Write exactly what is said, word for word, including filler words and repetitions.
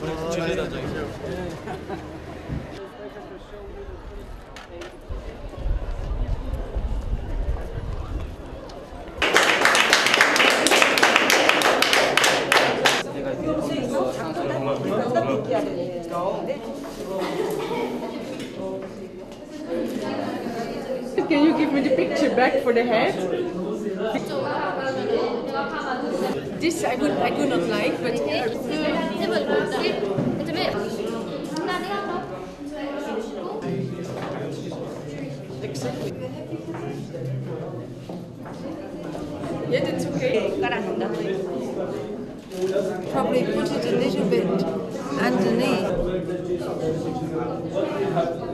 Can you give me the picture back for the head? This I would I do not like, but exactly. Yeah, that's okay. Probably put it a little bit underneath.